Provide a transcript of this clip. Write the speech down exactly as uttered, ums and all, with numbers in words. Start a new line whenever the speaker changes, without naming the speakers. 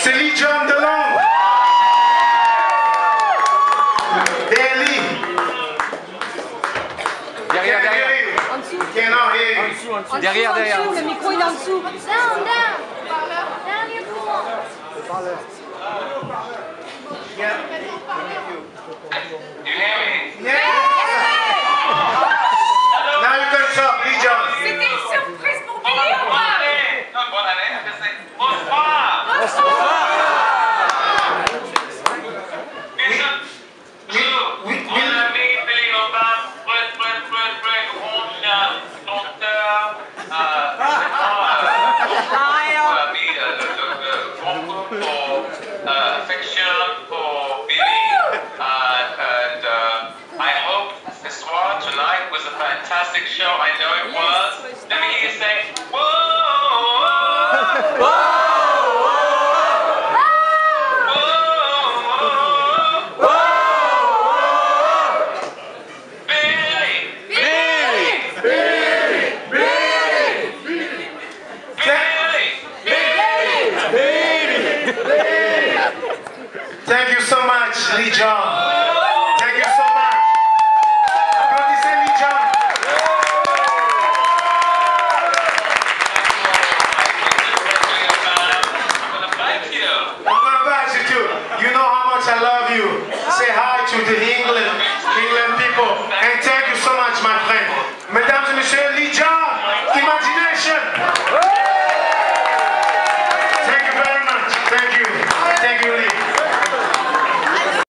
C'est Lee John DeLong. Derrière Lee.
Derrière, derrière.
En dessous.
Cannot hear you.
En dessous, en dessous.
En
Derrière,
dessous, en
derrière.
dessous, le micro il est en dessous.
Down, down. Down your phone.
Yeah.
You hear me?
Yeah. Now you can talk, Lee John.
C'était une surprise pour
Bonne
Billy ou pas?
année! Non, bonne année, je sais. Bonsoir! Bishop,
We, we,
mon ami Billy Aubin, très, très, très, très grand chien, chanteur, euh, vraiment, euh, ami, euh, de, de, de grand groupe pour euh, affection pour Billy. Uh, and uh, I hope this soir tonight was a fantastic show. I know it was. Let me hear you say, whoa! Whoa!
Thank you so much, Lee John. Thank you so much. Applaudissez Lee John.
I'm gonna thank you.
I'm gonna back you too. You know how much I love you. Say hi to the